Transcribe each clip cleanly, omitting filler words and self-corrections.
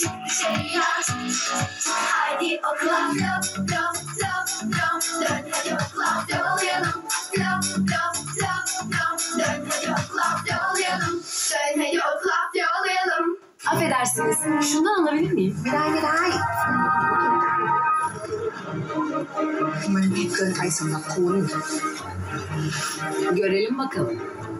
bir şey yaz. Haydi okula flo flo flo flo. Dön hadi okula flolayalım. Flo flo flo flo. Dön hadi okula flolayalım. Dön hadi okula flolayalım. Affedersiniz, şundan alabilir miyim? ไม่ได้มันเผ็ดเกินไปสำหรับคุณ Görelim bakalım.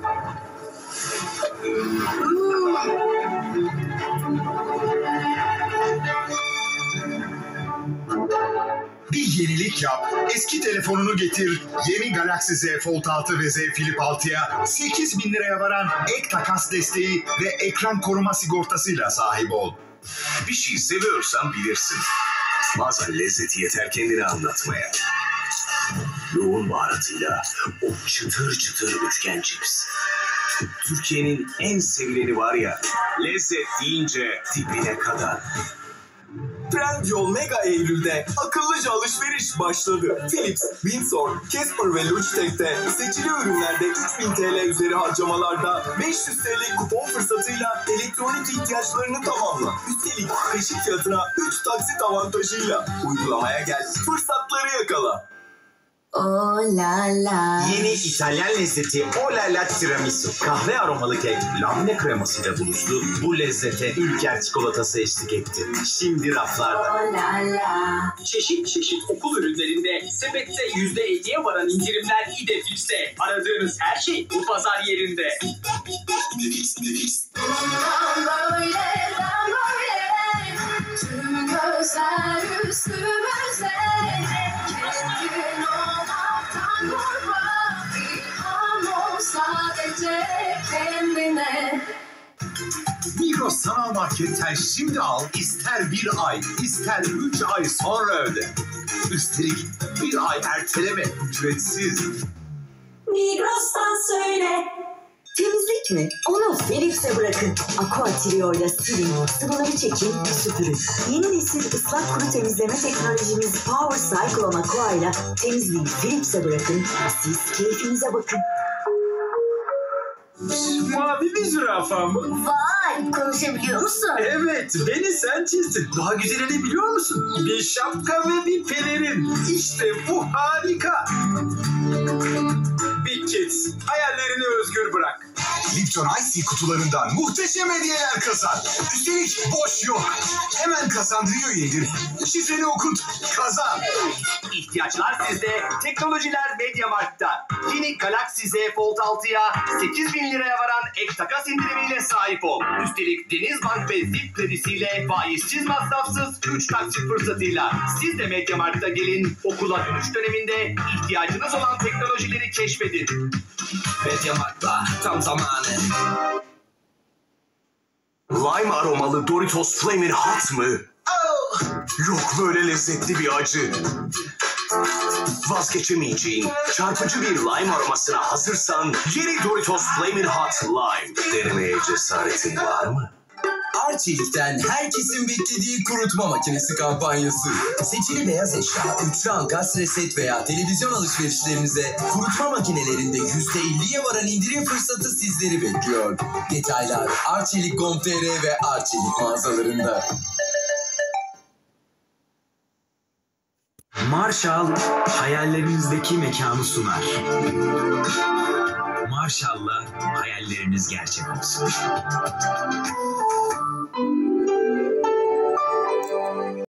Bir yenilik yap, eski telefonunu getir, yeni Galaxy Z Fold 6 ve Z Flip 6'ya 8.000 liraya varan ek takas desteği ve ekran koruma sigortasıyla sahip ol. Bir şey seviyorsan bilirsin. Bazen lezzeti yeter kendini anlatmaya. Yoğun baharatıyla o çıtır çıtır üçgen cips. Türkiye'nin en sevileni var ya, lezzet deyince dibine kadar. Trendyol Mega Eylül'de akıllıca alışveriş başladı. Philips, Windsor, Casper ve Logitech'te seçili ürünlerde 3000 TL üzeri harcamalarda 500 TL kupon fırsatıyla elektronik ihtiyaçlarını tamamla. Üstelik peşin fiyatına 3 taksit avantajıyla uygulamaya gel, fırsatları yakala. Oh la la. Yeni İtalyan lezzeti Oh la la tiramisu. Kahve aromalı kek labne kremasıyla buluştu. Bu lezzete Ülker çikolatası eşlik etti. Şimdi raflarda. Oh la la. Çeşit çeşit okul ürünlerinde sepette %50'ye varan indirimler İdefix'te. Aradığınız her şey bu pazar yerinde. Ben böyle tüm gözler üstümüzde. Kendin olmaktan korkma, ilham ol sadece kendine. Migros Sanal Market'ten şimdi al, ister bir ay, ister 3 ay sonra öde. Üstelik bir ay erteleme ücretsiz. Migros'tan söyle. Temizlik mi? Onu Philips'e bırakın. Aqua Trio'yla silin, sıvıları çekin, süpürün. Yeni nesil ıslak kuru temizleme teknolojimiz Power Cyclone Aqua ile temizliği Philips'e bırakın. Siz keyfinize bakın. Mavi bir zürafa mı? Vay, konuşabiliyor musun? Evet, beni sen çizdin. Daha güzelini biliyor musun? Bir şapka ve bir pelerin. İşte bu harika. Big Kids, hayallerini özgür bırak. Lipton Ice Tea kutularından muhteşem hediyeler kazan. Üstelik boş yok. Hemen kazandırıyor yedir. Şifreni okut, kazan. İhtiyaçlar sizde, teknolojiler MediaMarkt'ta. Yeni Galaxy Z Fold 6'ya 8.000 liraya varan ek takas indirimiyle sahip ol. Üstelik Denizbank ve Zip kredisiyle faizsiz masrafsız 3 taksit fırsatıyla. Siz de MediaMarkt'a gelin, okula dönüş döneminde ihtiyacınız olan teknolojileri keşfedin. MediaMarkt'la tam zamanı. Lime aromalı Doritos Flamin' Hot mı? Oh! Yok böyle lezzetli bir acı. Vazgeçemeyeceğin çarpıcı bir lime aromasına hazırsan yeni Doritos Flamin' Hot Lime. Denemeye cesaretin var mı? Arçelik'ten herkesin beklediği kurutma makinesi kampanyası. Seçili beyaz eşya, üçlü ankastre reset veya televizyon alışverişlerinize kurutma makinelerinde %50'ye varan indirim fırsatı sizleri bekliyor. Detaylar Arçelik.com.tr ve Arçelik mağazalarında. Marshall hayallerinizdeki mekanı sunar. Marshall'la hayalleriniz gerçek olsun.